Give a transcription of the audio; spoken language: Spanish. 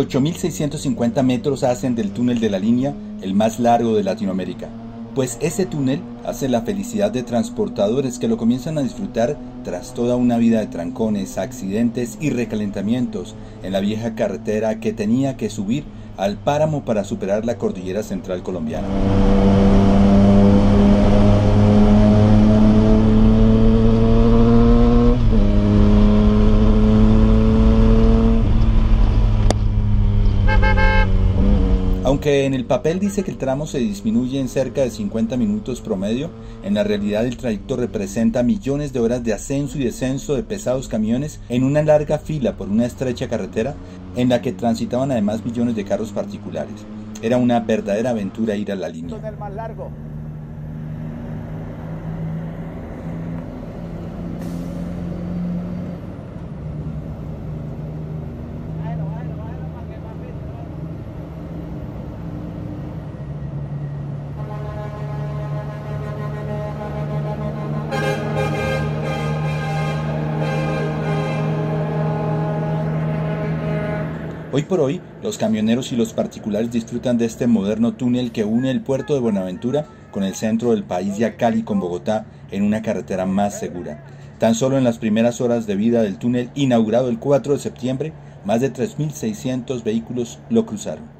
8.650 metros hacen del túnel de la línea el más largo de Latinoamérica, pues ese túnel hace la felicidad de transportadores que lo comienzan a disfrutar tras toda una vida de trancones, accidentes y recalentamientos en la vieja carretera que tenía que subir al páramo para superar la cordillera central colombiana. Aunque en el papel dice que el tramo se disminuye en cerca de 50 minutos promedio, en la realidad el trayecto representa millones de horas de ascenso y descenso de pesados camiones en una larga fila por una estrecha carretera en la que transitaban además millones de carros particulares. Era una verdadera aventura ir a la línea. Hoy por hoy, los camioneros y los particulares disfrutan de este moderno túnel que une el puerto de Buenaventura con el centro del país y a Cali con Bogotá en una carretera más segura. Tan solo en las primeras horas de vida del túnel, inaugurado el 4 de septiembre, más de 3.600 vehículos lo cruzaron.